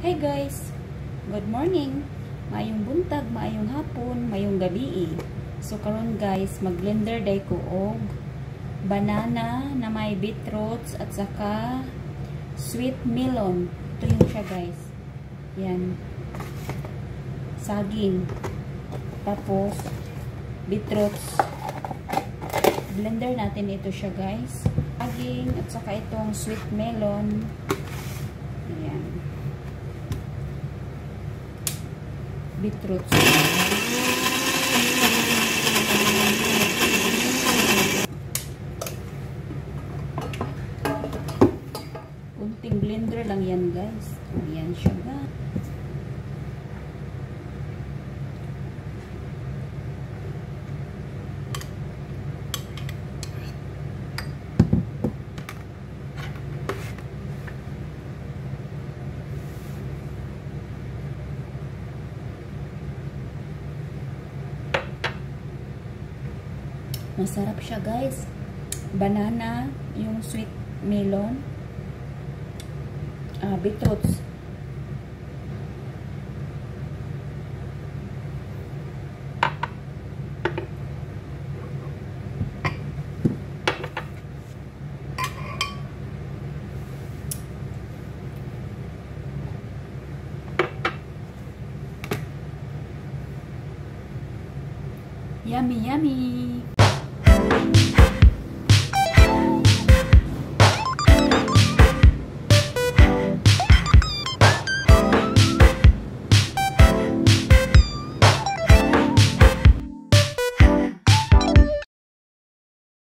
Hey guys! Good morning! Maayong buntag, maayong hapon, maayong gabi. So karon guys, mag-blender day ko og banana na may beetroots at saka sweet melon. Ito yung siya guys. Yan. Saging. Tapos beetroots. Blender natin ito siya guys. Saging at saka itong sweet melon. Ayan. Beetroots. Kunting blender lang yan guys. Ayan siya guys. Masarap siya guys. Banana, yung sweet melon, beetroots. Yummy, yummy!